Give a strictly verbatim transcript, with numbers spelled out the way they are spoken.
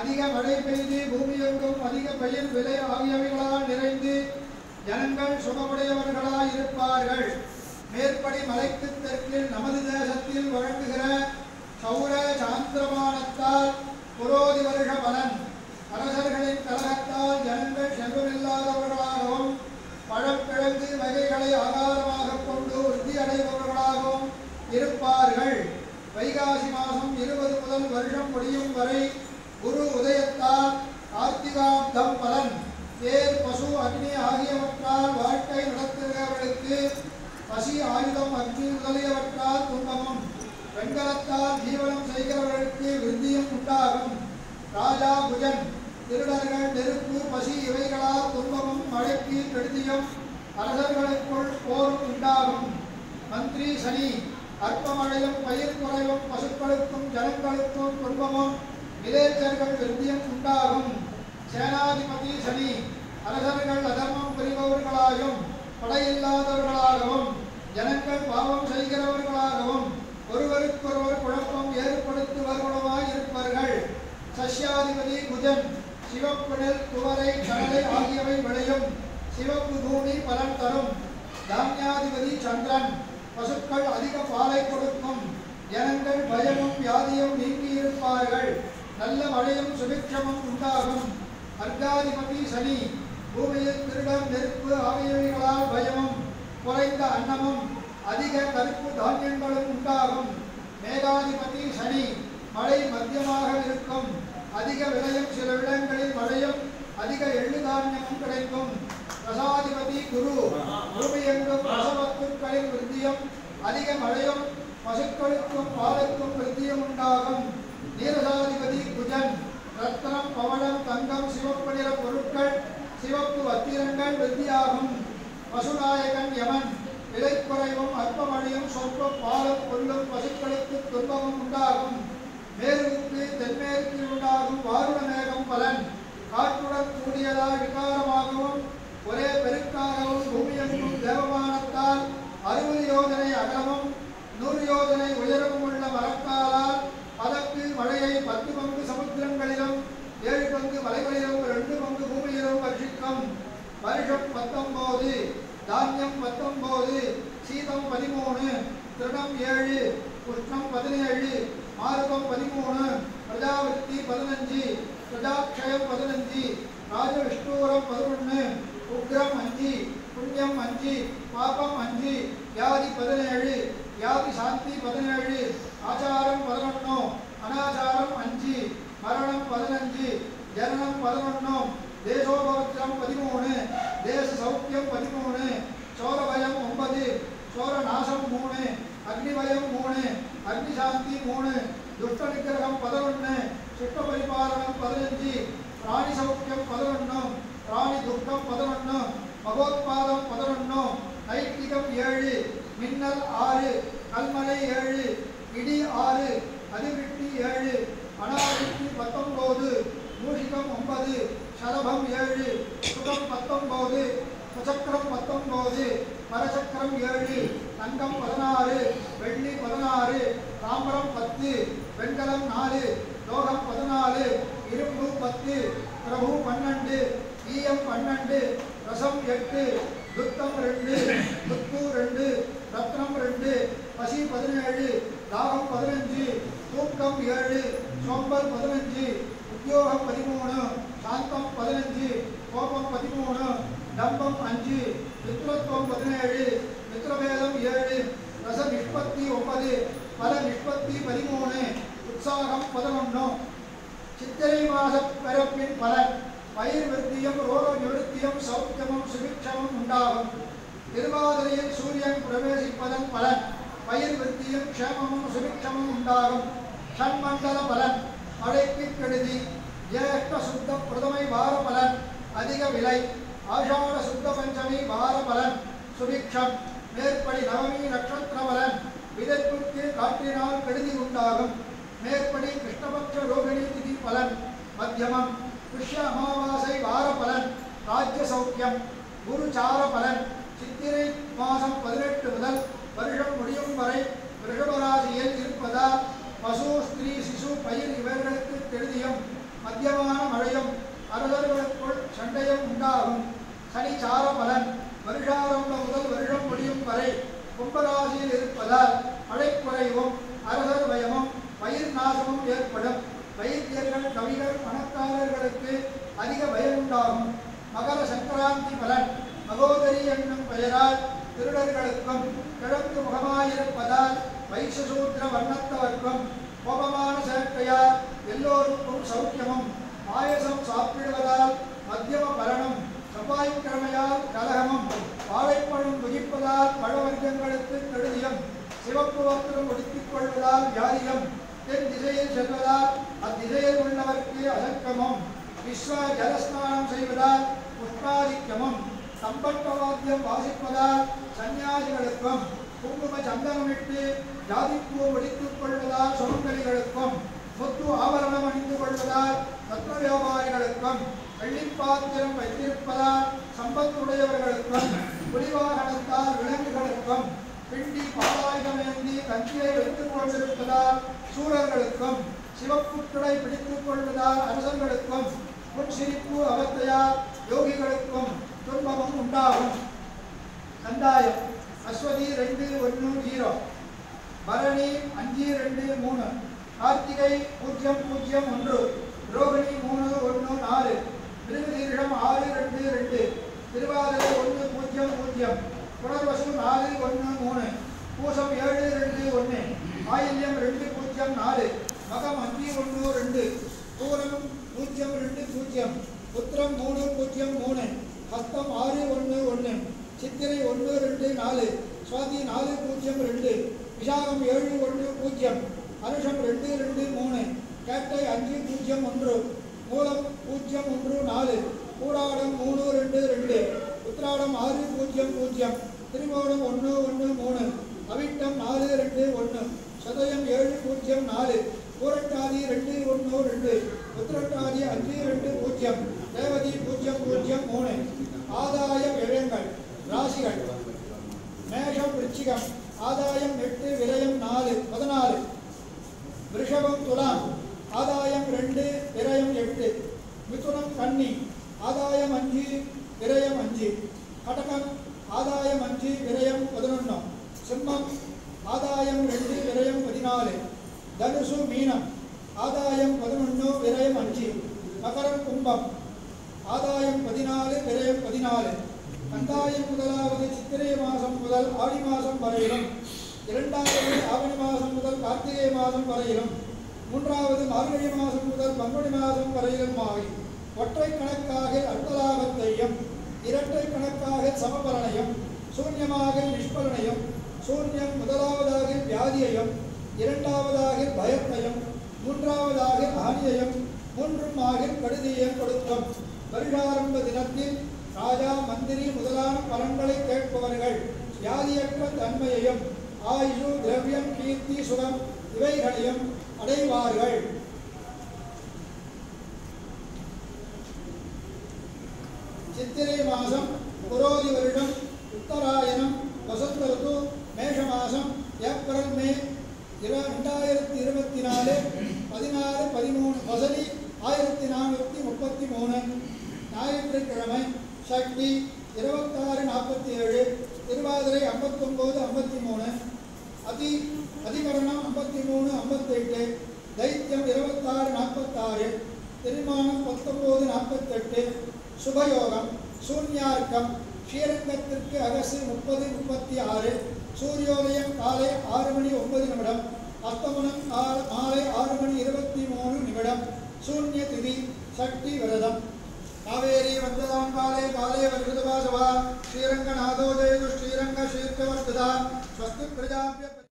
அதிக மழை பெய்து பூமியெங்கும் அதிக பயிர் விலை ஆகியவைகளால் நிறைந்து ஜனங்கள் சுகமுடையவர்களாய் இருப்பார்கள். மேற்படி மலைக்கு தெற்கில் நமது தேசத்தில் வழங்குகிற சௌர சாந்திரமானத்தால் புரோதி வருஷ பலன் அரசர்களின் கலகத்தால் ஜனங்கள் செல்வமில்லாதவர்களாகவும் பழக்கிழங்கு வகைகளை ஆகாரமாக கொண்டு உறுதி அடைபவர்களாகவும் இருப்பார்கள். வைகாசி மாதம் இருபது முதல் வருஷம் முடியும் வரை குரு உதயத்தால் கார்த்திகாப்தம் பலன் தேர் பசு அக்னி ஆகியவற்றால் வாழ்க்கை நடத்துகிறவர்களுக்கு பசி ஆயுதம் அக்னி முதலியவற்றால் துன்பமும் வெண்கலத்தால் ஜீவனம் செய்கிறவர்களுக்கு விருத்தியும் உண்டாகும். ராஜா புஜன் திருடர்கள் நெருப்பு பசி இவைகளால் துன்பமும் மழைக்கு கெடுதியும் அரசர்களுக்குள் போரும் உண்டாகும். மந்திரி சனி அற்பமழையும் பயிர் குறைவும் பசுக்களுக்கும் ஜனங்களுக்கும் துன்பமும் விலேச்சர்கள் விருத்தியும் உண்டாகும். சேனாதிபதி சனி அரசர்கள் அதர்மம் புரிபவர்களாயும் படையில்லாதவர்களாகவும் ஜனங்கள் பாவம் செய்கிறவர்களாகவும் ஒருவருக்கொருவர் குழப்பம் ஏற்படுத்துபவர்களுமாய் இருப்பார்கள். சஷ்யாதிபதி குஜன் சிவப்பு நெல் துவரை கடலை ஆகியவை விளையும் சிவப்பு பூமி பலன் தரும். தானியாதிபதி சந்திரன் பசுக்கள் அதிக பாலை கொடுக்கும் ஜனங்கள் பயமும் வியாதியும் நீங்கியிருப்பார்கள். நல்ல மழையும் சுபிக்ஷமும் உண்டாகும். அர்காதிபதி சனி பூமியில் திருடம் நெருப்பு ஆகியவைகளால் பயமும் குறைந்த அன்னமும் அதிக கருப்பு தானியங்களும் உண்டாகும். மேகாதிபதி சனி மழை மத்தியமாக இருக்கும் அதிக விளையும் சில இடங்களில் மழையும் அதிக எள்ளு தானியமும் கிடைக்கும். ரசாதிபதி குரு பூமியெங்கும் ரசவத்துக்களின் விருத்தியும் அதிக மழையும் பசுக்களுக்கும் பாலுக்கும் விருத்தியும் உண்டாகும். நீரசாதிபதி குஜன் ரத்னம் பவளம் தங்கம் சிவப்பு நிற பொருட்கள் சிவப்பு வத்திரங்கள் விருத்தியாகும். பசுநாயகன் யமன் விலை குறைவும் அற்பமழையும் சொற்ப பாலும் கொள்ளும் பசுக்களுக்கு துன்பமும் உண்டாகும். மேற்கு தென்மேற்கில் உண்டாகும் வாருண மேகம் பலன் காற்றுடன் கூடியதால் விகாரமாகவும் ஒரே பெருக்காகவும் பூமியெங்கும் தேவமானத்தால் அறுபது யோஜனை அகலமும் நூறு யோஜனை உயரமும் உள்ள மரக்காலால் அதற்கு மழையை பத்து பங்கு சமுத்திரங்களிலும் ஏழு பங்கு மலைகளிலும் ரெண்டு பங்கு பூமியிலும் வர்ஷிக்கும். வருஷம் பத்தொன்பது தானியம் பத்தொன்பது சீதம் பதிமூணு திருடம் ஏழு உஷ்ணம் பதினேழு மாருதம் பதிமூணு பிரஜாவிருத்தி பதினஞ்சு பிரஜாட்சயம் பதினஞ்சு ராஜவிஷ்ணூரம் பதினொன்று உக்ரம் அஞ்சு புண்ணியம் அஞ்சு பாபம் அஞ்சு வியாதி பதினேழு வியாதி சாந்தி பதினேழு ஆச்சாரம் பதினொன்று அனாச்சாரம் அஞ்சு மரணம் பதினஞ்சு ஜனனம் பதினொன்று தேசோபவத்திரம் பதிமூணு தேச சௌக்கியம் பதிமூணு சோரபயம் ஒன்பது சோர நாசம் மூணு அக்னிபயம் மூணு அக்னிசாந்தி மூணு துஷ்ட நிகிரகம் பதினொன்று சிஷ்ட பரிபாலனம் பதினஞ்சு பிராணி சௌக்கியம் பதினொன்று பிராணி துக்கம் பதினொன்று மகோத்பாதம் பதினொன்று நைட்டிகம் ஏழு மின்னல் ஆறு கல்மலை ஏழு இடி ஆறு அதிவிட்டி ஏழு அனாவிட்டி பத்தொன்பது மூஷிகம் ஒன்பது சரபம் ஏழு சுகம் பத்தொன்பது சுசக்கரம் பத்தொன்பது பரசக்கரம் ஏழு தங்கம் பதினாறு வெள்ளி பதினாறு தாம்பரம் பத்து வெண்கலம் நாலு லோகம் பதினாலு இரும்பு பத்து பிரபு பன்னெண்டு ஈயம் பன்னெண்டு ரசம் எட்டு துத்தம் ரெண்டு துத்து ரெண்டு ரத்னம் ரெண்டு பசி பதினேழு தாகம் பதினஞ்சு தூக்கம் ஏழு சோம்பல் பதினஞ்சு உத்தியோகம் பதிமூணு சாந்தம் பதினஞ்சு கோபம் பதிமூணு டம்பம் அஞ்சு மித்ரத்துவம் பதினேழு மித்ரபேதம் ஏழு ரச நிஷ்பத்தி ஒன்பது பல நிஷ்பத்தி பதிமூணு உற்சாகம் பதினொன்று சித்திரை மாத பிறப்பின் பலன் பயிர் விருத்தியும் ரோக நிவர்த்தியும் சௌக்கியமும் சுபிக்ஷமும் உண்டாகும். திருவாதிரையில் சூரியன் பிரவேசிப்பதன் பலன் பயிர் விருத்தியும் க்ஷேமமும் சுபிக்ஷமும் உண்டாகும். ஷண்மண்டல பலன் மழைக்கு கெடுதி. ஜேஷ்ட சுத்த பிரதமை வார பலன் அதிக விலை. ஆஷாட சுத்த பஞ்சமி வார பலன் சுபிக்ஷம். மேற்படி நவமி நட்சத்திர பலன் விதைப்புக்கு காற்றினால் கெடுதி உண்டாகும். மேற்படி கிருஷ்ணபக்ஷ ரோகிணி திதி பலன் மத்தியமம். புஷ்ய அமாவாசை வார பலன் ராஜ்ய சௌக்கியம். குருச்சார பலன் சித்திரை மாதம் பதினெட்டு முதல் வருஷம் முடியும் வரை ரிஷபராசியில் இருப்பதால் பசு ஸ்திரீ சிசு பயிர் இவர்களுக்கு கெடுதியும் மத்தியமான மழையும் அரசர்களுக்குள் சண்டையும் உண்டாகும். சனி சார பலன் வருஷாரம்ப முதல் வருஷம் முடியும் வரை கும்பராசியில் இருப்பதால் மழை குறைவும் அரசர் பயமும் பயிர் நாசமும் ஏற்படும். வைத்தியர்கள் கவிகள் பணக்காரர்களுக்கு அதிக பயம் உண்டாகும். மகர சங்கராந்தி பலன் மகோதரி என்னும் பெயரால் திருடர்களுக்கும் கிழக்கு முகமாயிருப்பதால் வைசசூத்திர வர்ணத்தவர்க்கும் கோபமான சேர்க்கையால் எல்லோருக்கும் சௌக்கியமும். பாயசம் சாப்பிடுவதால் மத்தியம பலனும் செவ்வாய்க்கிழமையால் கலகமும். வாழைப்பழம் புகிப்பதால் பழவர்க்கங்களுக்கு கெடுதியும். சிவப்பு வஸ்திரம் உடுத்திக் கொள்வதால் வியாதியும். தென் திசையில் செல்வதால் அத்திசையில் உள்ளவர்க்கு அசக்கமும். விஸ்வ ஜலஸ்நானம் செய்வதால் புஷ்பாதிக்கமும். சம்பட்டவாத்தியம் வாசிப்பதால் சன்னியாசிகளுக்கும் குங்கும சந்தனமிட்டு ஜாதிப்பூ ஒடித்துக் கொள்வதால் சுமங்கலிகளுக்கும் முத்து ஆபரணம் அணிந்து கொள்வதால் ரத்ன வியாபாரிகளுக்கும் வெள்ளிப்பாத்திரம் வைத்திருப்பதால் சம்பத்துடையவர்களுக்கும் புலிவாகனத்தால் விலங்குகளுக்கும் பிண்டி பாலாயுதமேந்தி கஞ்சியை வைத்துக் கொண்டிருப்பதால் சூரர்களுக்கும் சிவப்புக்களை பிடித்துக் கொள்வதால் அரசர்களுக்கும் புன்சிரிப்பு அவத்தையால் யோகிகளுக்கும் துன்பமும் உண்டாகும். கந்தாயம் அஸ்வதி ரெண்டு ஒன்று ஜீரோ, பரணி அஞ்சு ரெண்டு மூணு, கார்த்திகை பூஜ்ஜியம் பூஜ்ஜியம் ஒன்று, ரோகிணி மூணு ஒன்று நாலு, மிருகதீர்ஷம் ஆறு ரெண்டு ரெண்டு, திருவாதிரை ஒன்று பூஜ்ஜியம் பூஜ்ஜியம், புனர்வசு நாலு ஒன்று மூணு, பூசம் ஏழு ரெண்டு ஒன்று, ஆயில்யம் ரெண்டு பூஜ்ஜியம் நாலு, மகம் அஞ்சு ஒன்று ரெண்டு, பூரம் பூஜ்ஜியம் ரெண்டு பூஜ்ஜியம், உத்திரம் மூணு பூஜ்ஜியம் மூணு, ஹஸ்தம் ஆறு ஒன்று ஒன்று, சித்திரை ஒன்று ரெண்டு நாலு, சுவாதி நாலு பூஜ்ஜியம் ரெண்டு, விஷாகம் ஏழு ஒன்று பூஜ்ஜியம், அனுஷம் ரெண்டு ரெண்டு மூணு, கேட்டை அஞ்சு பூஜ்ஜியம் ஒன்று, மூலம் பூஜ்ஜியம் ஒன்று நாலு, பூராடம் மூணு ரெண்டு ரெண்டு, உத்திராடம் ஆறு பூஜ்ஜியம் பூஜ்ஜியம், திருவோணம் ஒன்று ஒன்று மூணு, அவிட்டம் நாலு ரெண்டு ஒன்று, சதயம் ஏழு பூஜ்ஜியம் நாலு, பூரட்டாதி ரெண்டு ஒன்று ரெண்டு, உத்திரட்டாதி அஞ்சு ரெண்டு பூஜ்ஜியம், தேவதி பூஜ்ஜியம் பூஜ்ஜியம் மூணு. ஆதாயம் இழங்கள் ராசிகள் மேஷம் விருச்சிகம் ஆதாயம் எட்டு விரயம் நாலு பதினாலு, ரிஷபம் துலாம் ஆதாயம் ரெண்டு விரயம் எட்டு, மிதுனம் கன்னி ஆதாயம் அஞ்சு விரயம் அஞ்சு, கடகம் ஆதாயம் அஞ்சு விரயம் பதினொன்று, சிம்மம் ஆதாயம் ரெண்டு விரயம் பதினாலு, தனுசு மீனம் ஆதாயம் பதினொன்று விரயம் அஞ்சு, மகரம் கும்பம் ஆதாயம் பதினாலு விரயம் பதினாலு. கந்தாயம் முதலாவது சித்திரை மாதம் முதல் ஆடி மாதம் வரையிலும், இரண்டாவது ஆவணி மாதம் முதல் கார்த்திகை மாதம் வரையிலும், மூன்றாவது மார்கழி மாதம் முதல் பங்குனி மாதம் வரையிலும் ஆகி ஒற்றை கணக்காக அர்த்தலாபத்தையும் இரட்டை கணக்காக சமபலனையும் சூன்யமாக நிஷ்பலனையும், சூன்யம் முதலாவதாக வியாதியையும் இரண்டாவதாக பயத்தையும் மூன்றாவதாக ஆணியையும் மூன்றும் ஆக கடுதியையும் கொடுக்கும். வருஷாரம்ப தினத்தில் ராஜா மந்திரி முதலான பலன்களை கேட்பவர்கள் வியாதியற்ற தன்மையையும் ஆயுஷு திரவியம் கீர்த்தி சுகம் இவைகளையும் அடைவார்கள். சித்திரை மாதம் புரோதி வருடம் உத்தராயணம் வசந்த ருது மேஷ மாதம் ஏப்ரல் மே இரண்டாயிரத்தி இருபத்தி நாலு பதினாறு பதிமூணு வசதி ஆயிரத்தி நானூற்றி முப்பத்தி மூணு, ஞாயிற்றுக்கிழமை சக்தி இருபத்தாறு நாற்பத்தி ஏழு, திருவாதிரை ஐம்பத்தொம்போது ஐம்பத்தி மூணு, அதி அதிகரணம் ஐம்பத்தி மூணு ஐம்பத்தெட்டு, தைத்தியம் இருபத்தாறு நாற்பத்தாறு, திருமானம் பத்தொம்போது நாற்பத்தெட்டு, சுபயோகம் சூன்யார்க்கம் ஸ்ரீரங்கத்திற்கு அகசு முப்பது முப்பத்தி ஆறு, சூரியோதயம் காலை ஆறு மணி ஒன்பது நிமிடம், அஸ்தமனம் மாலை ஆறு மணி இருபத்தி மூணு நிமிடம், சூன்ய திதி சக்தி விரதம். காவேரி வந்ததாம் காலே காலே வருஷதவா சவா ஸ்ரீரங்கநாதோ ஜெயது ஸ்ரீரங்க ஸ்ரீர்கவர்ததா ஸ்வஸ்தி பிரஜாபிய